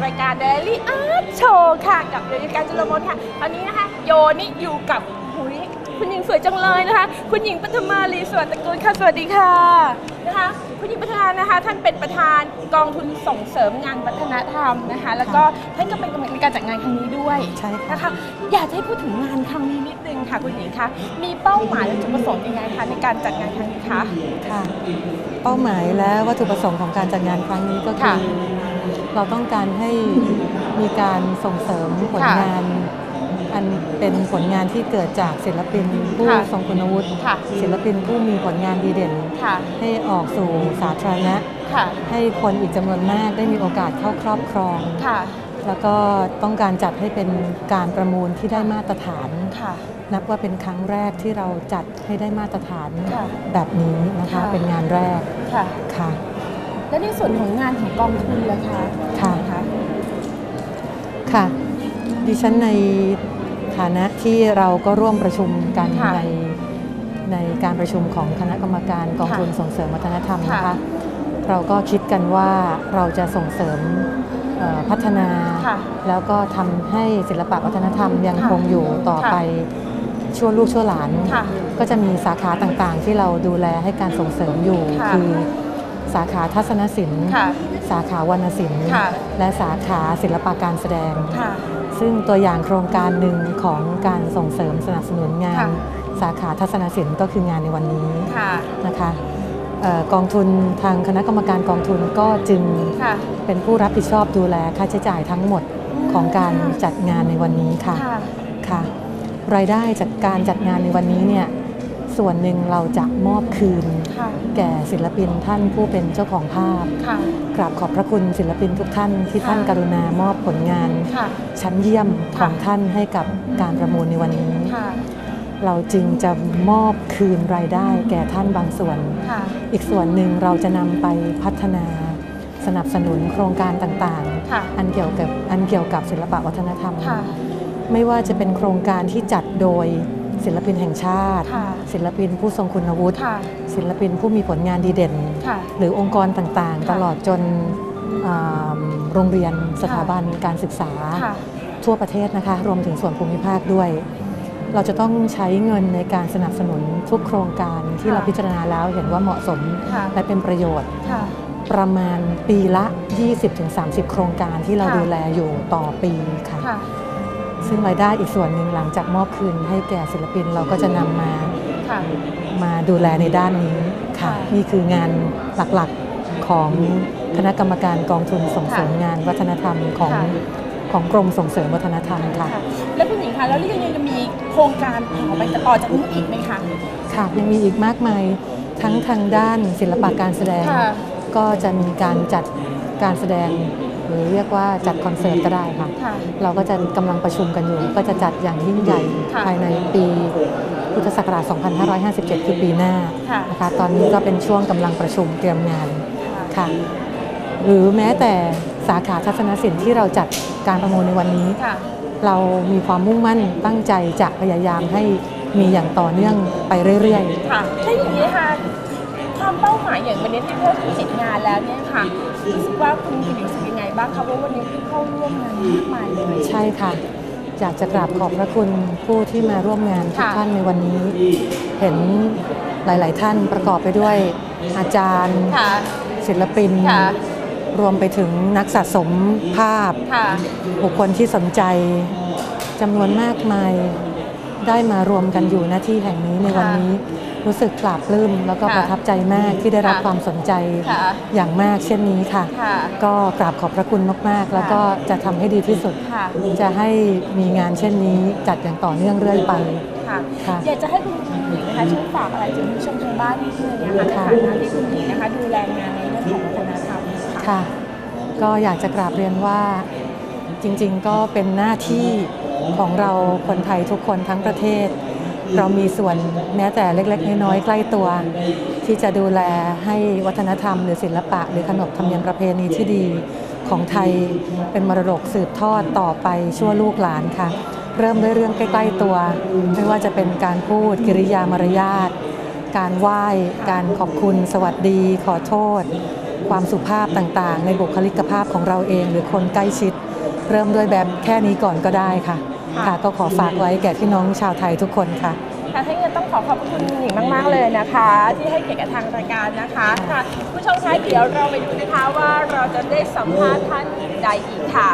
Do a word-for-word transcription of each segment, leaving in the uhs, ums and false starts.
ายการ Daily Art Show ค่ะกับโยการจุลมนค่ะตอนนี้นะคะโยนี่อยู่กับหุยคุณหญิงสวยจังเลยนะคะคุณหญิงปฐมาลีสวัสดิ์ตระกูลค่ะสวัสดีค่ะนะคะคุณหญิงปฐมานะคะท่านเป็นประธานกองทุนส่งเสริมงานวัฒนธรรมนะคะแล้วก็ท่านก็เป็นกรรมการในการจัดงานครั้งนี้ด้วยใช่นะคะอยากให้พูดถึงงานครั้งนี้นิดนึงค่ะคุณหญิงคะมีเป้าหมายและจุดประสงค์ยังไงคะในการจัดงานครั้งนี้คะค่ะเป้าหมายและวัตถุประสงค์ของการจัดงานครั้งนี้ก็คือเราต้องการให้มีการส่งเสริมผลงานอันเป็นผลงานที่เกิดจากศิลปินผู้ทรงคุณวุฒิศิลปินผู้มีผลงานดีเด่นให้ออกสู่สาธารณะให้คนอีกจำนวนมากได้มีโอกาสเข้าครอบครองแล้วก็ต้องการจัดให้เป็นการประมูลที่ได้มาตรฐานนับว่าเป็นครั้งแรกที่เราจัดให้ได้มาตรฐานแบบนี้นะคะเป็นงานแรกค่ะและในส่วนของงานของกองทุนล่ะคะค่ะค่ะดิฉันในฐานะที่เราก็ร่วมประชุมกันในในการประชุมของคณะกรรมการกองทุนส่งเสริมวัฒนธรรมนะคะเราก็คิดกันว่าเราจะส่งเสริมพัฒนาแล้วก็ทำให้ศิลปะวัฒนธรรมยังคงอยู่ต่อไปชั่วลูกชั่วหลานก็จะมีสาขาต่างๆที่เราดูแลให้การส่งเสริมอยู่คือสาขาทัศนศิลป์สาขาวรรณศิลป์และสาขาศิลปะการแสดงซึ่งตัวอย่างโครงการหนึ่งของการส่งเสริมสนับสนุนงานสาขาทัศนศิลป์ก็คืองานในวันนี้นะคะกองทุนทางคณะกรรมการกองทุนก็จึงเป็นผู้รับผิดชอบดูแลค่าใช้จ่ายทั้งหมดของการจัดงานในวันนี้ค่ะค่ะรายได้จากการจัดงานในวันนี้เนี่ยส่วนหนึ่งเราจะมอบคืนแก่ศิลปินท่านผู้เป็นเจ้าของภาพกราบขอบพระคุณศิลปินทุกท่านที่ท่านกรุณามอบผลงานชั้นเยี่ยมของท่านให้กับการประมูลในวันนี้เราจึงจะมอบคืนรายได้แก่ท่านบางส่วนอีกส่วนหนึ่งเราจะนำไปพัฒนาสนับสนุนโครงการต่างๆอันเกี่ยวกับอันเกี่ยวกับศิลปะวัฒนธรรมไม่ว่าจะเป็นโครงการที่จัดโดยศิลปินแห่งชาติศิลปินผู้ทรงคุณวุฒิศิลปินผู้มีผลงานดีเด่นหรือองค์กรต่างๆตลอดจนโรงเรียนสถาบันการศึกษาทั่วประเทศนะคะรวมถึงส่วนภูมิภาคด้วยเราจะต้องใช้เงินในการสนับสนุนทุกโครงการที่เราพิจารณาแล้วเห็นว่าเหมาะสมและเป็นประโยชน์ประมาณปีละ ยี่สิบถึงสามสิบ โครงการที่เราดูแลอยู่ต่อปีค่ะซึ่งรายได้อีกส่วนหนึ่งหลังจากมอบคืนให้แก่ศิลปินเราก็จะนำมามาดูแลในด้านนี้ค่ะนี่คืองานหลักๆของคณะกรรมการกองทุนส่งเสริมงานวัฒนธรรมของของกรมส่งเสริมวัฒนธรรมค่ะแล้วคุณหญิงคะแล้วยังยังจะมีโครงการต่อไปต่อจากนี้อีกไหมคะค่ะยังมีอีกมากมายทั้งทางด้านศิลปะการแสดงก็จะมีการจัดการแสดงหรือเรียกว่าจัดคอนเสิร์ตก็ได้ค่ะเราก็จะกำลังประชุมกันอยู่ก็จะจัดอย่างยิ่งใหญ่ภายในปีพุทธศักราช สองพันห้าร้อยห้าสิบเจ็ด คือปีหน้านะคะตอนนี้ก็เป็นช่วงกำลังประชุมเตรียมงานค่ะหรือแม้แต่สาขาทัศนศิลป์ที่เราจัดการประมูลในวันนี้เรามีความมุ่งมั่นตั้งใจจะพยายามให้มีอย่างต่อเนื่องไปเรื่อยๆค่ะถ้าอย่างนี้ค่ะความเป้าหมายอย่างวันนี้ที่เพื่อเสร็จงานแล้วเนี่ยค่ะรู้สึกว่าคุณคุณรู้สึกยังไงบ้างคะว่าวันนี้ที่เข้าร่วมงานมากมายเลยใช่ค่ะอยากจะกราบขอบพระคุณผู้ที่มาร่วมงานทุกท่านในวันนี้เห็นหลายๆท่านประกอบไปด้วยอาจารย์ศิลปินรวมไปถึงนักสะสมภาพบุคคลที่สนใจจำนวนมากมายได้มารวมกันอยู่ณที่แห่งนี้ในวันนี้รู้สึกปลาบปลื้มแล้วก็ประทับใจมากที่ได้รับความสนใจอย่างมากเช่นนี้ค่ะก็กราบขอบพระคุณมากๆแล้วก็จะทำให้ดีที่สุดจะให้มีงานเช่นนี้จัดอย่างต่อเนื่องเรื่อยไปอยากจะให้คุณหญิงนะคะช่วยฝากอะไรถึงผู้ชมทางบ้านนิดนึงนะคะในฐานะที่คุณหญิงนะคะดูแลงานในเรื่องของวัฒนธรรมค่ะก็อยากจะกราบเรียนว่าจริงๆก็เป็นหน้าที่ของเราคนไทยทุกคนทั้งประเทศเรามีส่วนแม้แต่เล็กๆน้อยๆใกล้ตัวที่จะดูแลให้วัฒนธรรมหรือศิลปะหรือขนบธรรมเนียมประเพณีที่ดีของไทยเป็นมรดกสืบทอดต่อไปชั่วลูกหลานค่ะเริ่มด้วยเรื่องใกล้ๆตัวไม่ว่าจะเป็นการพูดกิริยามารยาทการไหว้การขอบคุณสวัสดีขอโทษความสุภาพต่างๆในบุคลิกภาพของเราเองหรือคนใกล้ชิดเริ่มด้วยแบบแค่นี้ก่อนก็ได้ค่ะค่ะก็ขอฝากไว้แก่พี่น้องชาวไทยทุกคนค่ะค่ะให้เงินต้องขอขอบคุณหญิงมากๆเลยนะคะที่ให้เกียรติกับทางรายการนะคะค่ะผู้ชมคะเดี๋ยวเราไปดูนะคะว่าเราจะได้สัมภาษณ์ท่านใดอีกค่ะ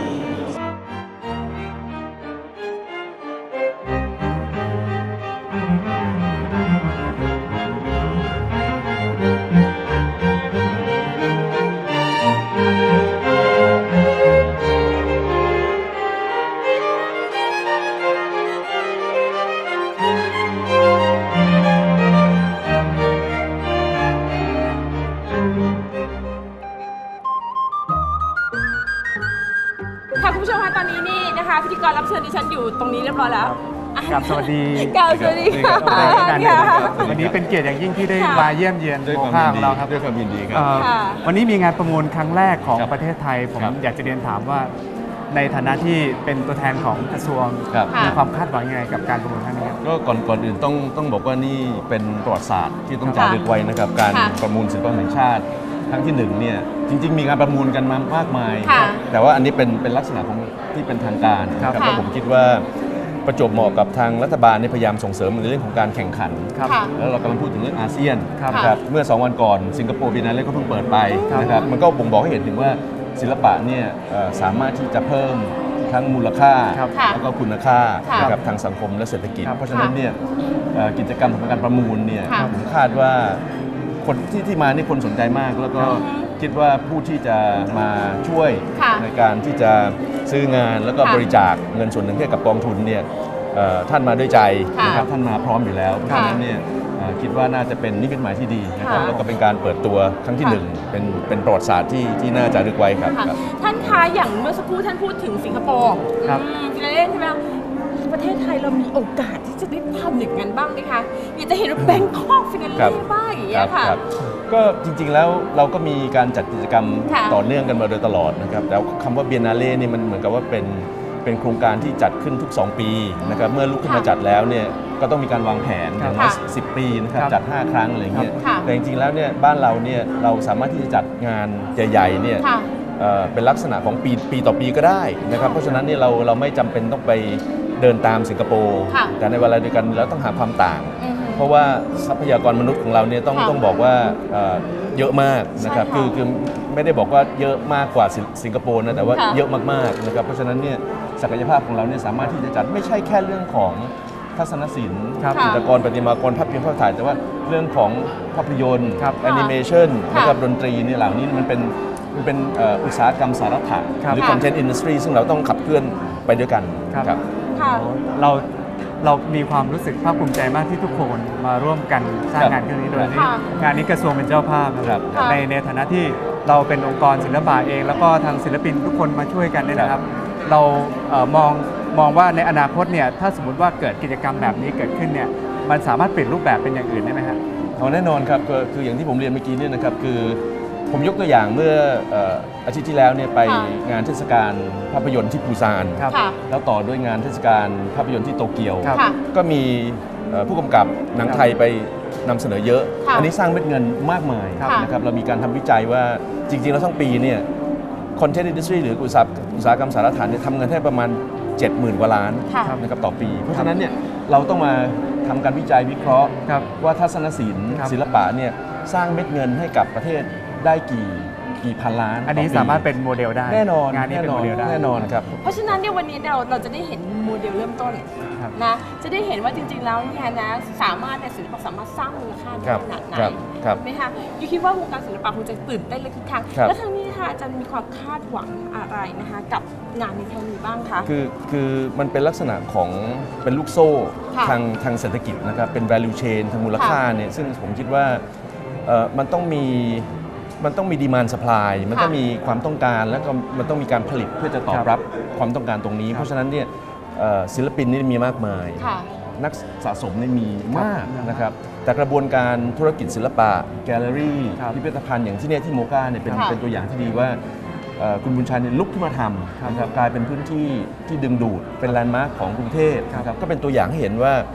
ค่ะคุณผู้ชมคะตอนนี้นี่นะคะพิธีกรรับเชิญดิฉันอยู่ตรงนี้เรียบร้อยแล้วกราบสวัสดีกราบสวัสดีค่ะวันนี้เป็นเกียรติอย่างยิ่งที่ได้มาเยี่ยมเยียนโมฆะของเราครับด้วยความยินดีครับวันนี้มีงานประมูลครั้งแรกของประเทศไทยผมอยากจะเรียนถามว่าในฐานะที่เป็นตัวแทนของกระทรวงมีความคาดหวังยังไงกับการประมูลครั้งนี้ก็ก่อนก่อนอื่นต้องต้องบอกว่านี่เป็นประวัติศาสตร์ที่ต้องจารึกไว้นะครับการประมูลศิลปะแห่งชาติครั้งที่หนึ่งเนี่ยจริงๆมีการประมูลกันมามากมายแต่ว่าอันนี้เป็นเป็นลักษณะของที่เป็นทางการนะครับแล้วผมคิดว่าประจวบเหมาะกับทางรัฐบาลในพยายามส่งเสริมในเรื่องของการแข่งขันแล้วเรากำลังพูดถึงเรื่องอาเซียนนะครับเมื่อสองวันก่อนสิงคโปร์บิเนเล่ก็เพิ่งเปิดไปนะครับมันก็บ่งบอกให้เห็นถึงว่าศิลปะเนี่ยสามารถที่จะเพิ่มทั้งมูลค่าแล้วก็คุณค่ากับทางสังคมและเศรษฐกิจเพราะฉะนั้นเนี่ยกิจกรรมของการประมูลเนี่ยผมคาดว่าคนที่ที่มานี่คนสนใจมากแล้วก็คิดว่าผู้ที่จะมาช่วยในการที่จะซื้องานแล้วก็บริจาคเงินส่วนหนึ่งให้กับกองทุนเนี่ยท่านมาด้วยใจนะครับท่านมาพร้อมอยู่แล้วเพราะฉะนั้นเนี่ยคิดว่าน่าจะเป็นนิมิตหมายที่ดีนะครับแล้วก็เป็นการเปิดตัวครั้งที่หนึ่งเป็นเป็นประวัติศาสตร์ที่ที่น่าจะรึกไว้ครับท่านคะอย่างเมื่อสักครู่ท่านพูดถึงสิงคโปร์ฟินแลนด์ใช่ไหมประเทศไทยเรามีโอกาสที่จะได้ทำอย่างนั้นบ้างไหมคะอยากจะเห็นแบงคอกฟินแลนด์บ้างอย่างเงี้ยค่ะก็จริงๆแล้วเราก็มีการจัดกิจกรรมต่อเนื่องกันมาโดยตลอดนะครับแล้วคำว่าเบียนนาเล่นี่มันเหมือนกับว่าเป็นเป็นโครงการที่จัดขึ้นทุกสองปีนะครับเมื่อลุกขึ้นมาจัดแล้วเนี่ยก็ต้องมีการวางแผนอย่างน้อยสิบปีนะครับจัดห้าครั้งอะไรเงี้ยแต่จริงๆแล้วเนี่ยบ้านเราเนี่ยเราสามารถที่จะจัดงานใหญ่ๆเนี่ยเป็นลักษณะของปีปีต่อปีก็ได้นะครับเพราะฉะนั้นเนี่ยเราเราไม่จำเป็นต้องไปเดินตามสิงคโปร์แต่ในเวลาเดียวกันเราต้องหาความต่างเพราะว่าทรัพยากรมนุษย์ของเราเนี่ยต้องต้องบอกว่าเยอะมากนะครับคือคือไม่ได้บอกว่าเยอะมากกว่าสิงคโปร์นะแต่ว่าเยอะมากๆนะครับเพราะฉะนั้นเนี่ยศักยภาพของเราเนี่ยสามารถที่จะจัดไม่ใช่แค่เรื่องของทัศนศิลป์จิตรกรประติมากรภาพยนตร์ภาพถ่ายแต่ว่าเรื่องของภาพยนตร์แอนิเมชันนะครับดนตรีเนี่ยเหล่านี้มันเป็นมันเป็นอุตสาหกรรมสารถะหรือ content industry ซึ่งเราต้องขับเคลื่อนไปด้วยกันครับเราเรามีความรู้สึกภาคภูมิใจมากที่ทุกคนมาร่วมกันสร้างงานครั้งนี้โดยที่งานนี้กระทรวงเป็นเจ้าภาพนะครับในในฐานะที่เราเป็นองค์กรศิลปะเองแล้วก็ทางศิลปินทุกคนมาช่วยกันเนี่ยนะครับเรามองมองว่าในอนาคตเนี่ยถ้าสมมติว่าเกิดกิจกรรมแบบนี้เกิดขึ้นเนี่ยมันสามารถเปลี่ยนรูปแบบเป็นอย่างอื่นได้ไหมครับแน่นอนครับคืออย่างที่ผมเรียนเมื่อกี้เนี่ยนะครับคือผมยกตัวอย่างเมื่ออาทิตย์ที่แล้วเนี่ยไปงานเทศกาลภาพยนตร์ที่ปูซานแล้วต่อด้วยงานเทศกาลภาพยนตร์ที่โตเกียวก็มีผู้กำกับหนังไทยไปนำเสนอเยอะอันนี้สร้างเม็ดเงินมากมายนะครับเรามีการทำวิจัยว่าจริงๆแล้วทั้งปีเนี่ยคอนเทนต์อินดัสทรีหรืออุตสาหกรรมสารฐานเนี่ยทำเงินให้ประมาณ เจ็ดหมื่น กว่าล้านนะครับต่อปีเพราะฉะนั้นเนี่ยเราต้องมาทำการวิจัยวิเคราะห์ว่าทัศนศิลป์ศิลปะเนี่ยสร้างเม็ดเงินให้กับประเทศได้กี่กี่พันล้านอันนี้สามารถเป็นโมเดลได้แน่นอนงานนี้เป็นโมเดลได้แน่นอนครับเพราะฉะนั้นเนี่ยวันนี้เราเราจะได้เห็นโมเดลเริ่มต้นนะจะได้เห็นว่าจริงๆแล้วเนี่ยนะสามารถเนี่ยศิลปะสามารถสร้างมูลค่าได้ขนาดไหนไหมคะยูคิดว่าวงการศิลปะคงจะตื่นเต้นเลยคึกคักแล้วทางนี้ค่ะจะมีความคาดหวังอะไรนะคะกับงานในครั้งนี้บ้างคะคือคือมันเป็นลักษณะของเป็นลูกโซ่ทางทางเศรษฐกิจนะครับเป็น value chain ทางมูลค่าเนี่ยซึ่งผมคิดว่ามันต้องมีมันต้องมีดีมานด์ซัพพลายมันต้องมีความต้องการแล้วก็มันต้องมีการผลิตเพื่อจะตอบรับความต้องการตรงนี้เพราะฉะนั้นเนี่ยศิลปินนี่มีมากมายนักสะสมนี่มีมากนะครับแต่กระบวนการธุรกิจศิลปะแกลเลอรี่พิพิธภัณฑ์อย่างที่เนี่ยที่โมกาเนี่ยเป็นเป็นตัวอย่างที่ดีว่าคุณบุญชัยเนี่ยลุกขึ้นมาทำนะครับกลายเป็นพื้นที่ที่ดึงดูดเป็นแลนด์มาร์คของกรุงเทพนะครับก็เป็นตัวอย่างให้เห็นว่า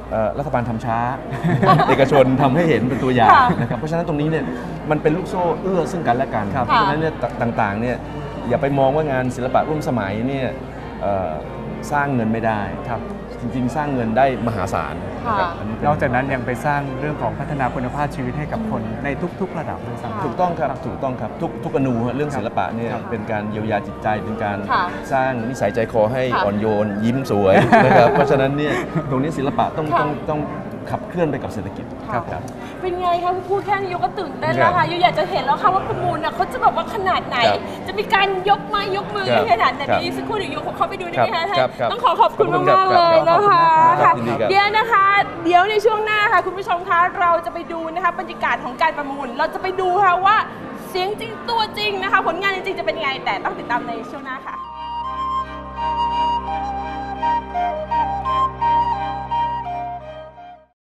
เอ่อรัฐบาลทำช้า เอกชนทำให้เห็นเป็นตัวอย่างค่ะนะครับเพราะฉะนั้นตรงนี้เนี่ยมันเป็นลูกโซ่เอื้อซึ่งกันและกันครับเพราะฉะนั้นเนี่ยต่างๆเนี่ยอย่าไปมองว่างานศิลปะร่วมสมัยเนี่ยเอ่อสร้างเงินไม่ได้ครับจริงๆ สร้างเงินได้มหาศาลนะครับค่ะอันนี้เป็นนอกจากนั้นยังไปสร้างเรื่องของพัฒนาคุณภาพชีวิตให้กับคนในทุกๆระดับด้วยซ้ำถูกต้องครับถูกต้องครับทุกทุกอนูฮะเรื่องศิลปะเนี่ยครับเป็นการเยียวยาจิตใจเป็นการค่ะสร้างนิสัยใจคอให้ค่ะอ่อนโยนยิ้มสวยนะครับเพราะฉะนั้นเนี่ยตรงนี้ศิลปะต้องค่ะต้องต้องขับเคลื่อนไปกับเศรษฐกิจค่ะครับเป็นไงคะพูดแค่นี้โยก็ตื่นเต้นแล้วครัค่ะบโยอยากจะเห็นแล้วค่ะว่าประมูลน่ะเขาจะแบบว่าขนาดไหนครับจะมีการยกไม้ยกมือครับขนาดไหนครับเดี๋ยวสักครู่เดี๋ยวโยขอเข้าไปดูได้ไหมคะครับครับต้องขอขอบคุณขอบคุณมากๆครับเลยนะคะขอบคุณมากครับค่ะยินดีครับเดี๋ยวนะคะ เดี๋ยวในช่วงหน้าค่ะคุณผู้ชมคะเราจะไปดูนะคะบรรยากาศของการประมูล เราจะไปดูค่ะว่าเสียงจริงตัวจริงนะคะ ผลงานจริงๆจะเป็นยังไงแต่ต้องติดตามในช่วงหน้าค่ะ